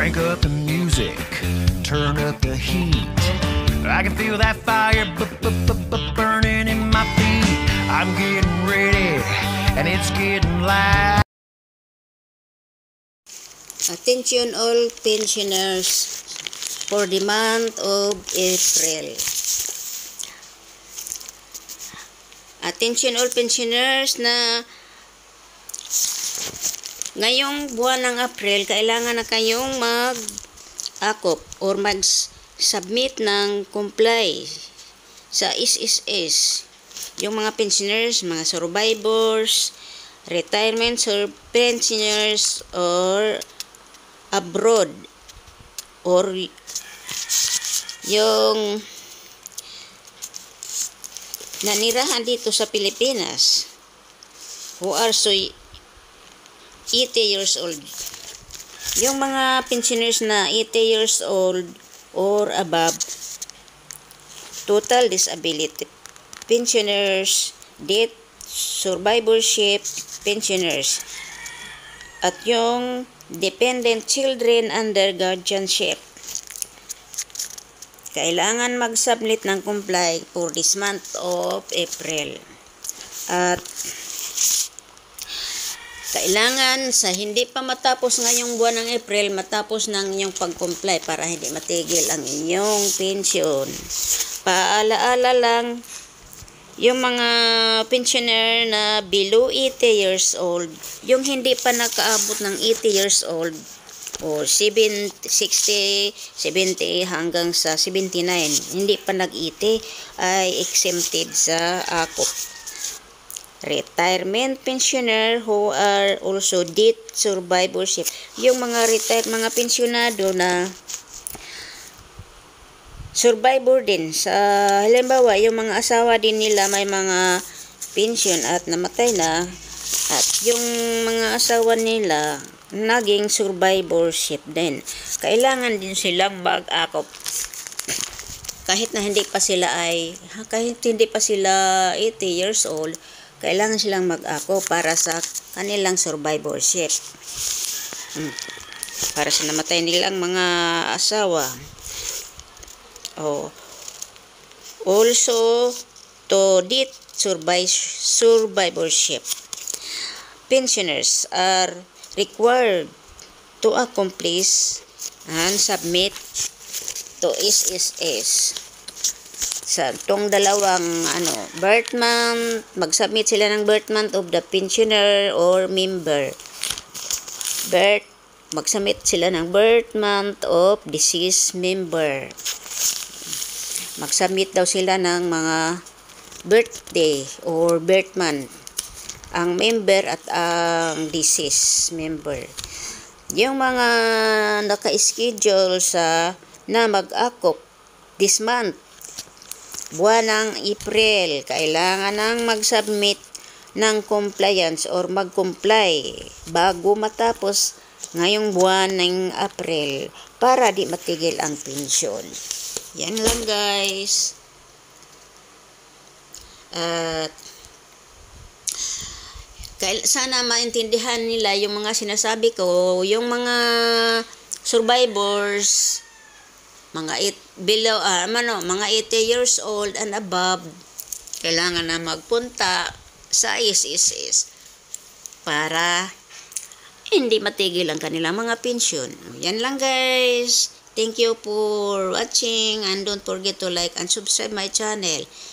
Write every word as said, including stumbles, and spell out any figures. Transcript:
Crank up the music, turn up the heat. I can feel that fire burning in my feet. I'm getting ready, and it's getting light. Attention all pensioners for the month of April. Attention all pensioners na ngayong buwan ng April, kailangan na kayong mag-akop or mag-submit ng comply sa S S S. Yung mga pensioners, mga survivors, retirement pensioners, or abroad, or yung nanirahan dito sa Pilipinas who are so eighty years old. Yung mga pensioners na eighty years old or above, total disability pensioners, death survivorship pensioners, at yung dependent children under guardianship, kailangan mag-submit ng comply for this month of April. At kailangan sa hindi pa matapos ngayong buwan ng April, matapos ng inyong pag-comply para hindi matigil ang inyong pension. Paalaala lang, yung mga pensioner na below eighty years old, yung hindi pa nakaabot ng eighty years old, o sixty, seventy hanggang sa seventy-nine, hindi pa nag-eighty, ay exempted sa akop. Retirement pensioner who are also death survivorship, yung mga retired, mga pensionado na survivor din sa, halimbawa yung mga asawa din nila may mga pension at namatay na, at yung mga asawa nila naging survivorship din, kailangan din silang mag-akop kahit na hindi pa sila ay kahit hindi pa sila eighty years old. Kailangan silang mag-akop para sa kanilang survivorship, hmm. para sa namatay nilang mga asawa. Oh. Also, to death survivorship, pensioners are required to accomplish and submit to S S S sa tong dalawang ano, birth month. Mag-submit sila ng birth month of the pensioner or member. Birth, mag-submit sila ng birth month of deceased member. Mag-submit daw sila ng mga birthday or birth month ang member at ang deceased member. Yung mga naka-schedule sa na mag-akop this month, buwan ng April, kailangan nang mag-submit ng compliance or mag-comply bago matapos ngayong buwan ng April para di matigil ang pensyon. Yan lang guys. At sana maintindihan nila yung mga sinasabi ko, yung mga survivors, mga eight, below, uh, ano, mga eighty years old and above, kailangan na magpunta sa S S S para hindi matigil ang kanilang mga pensyon. Yan lang guys. Thank you for watching, and don't forget to like and subscribe my channel.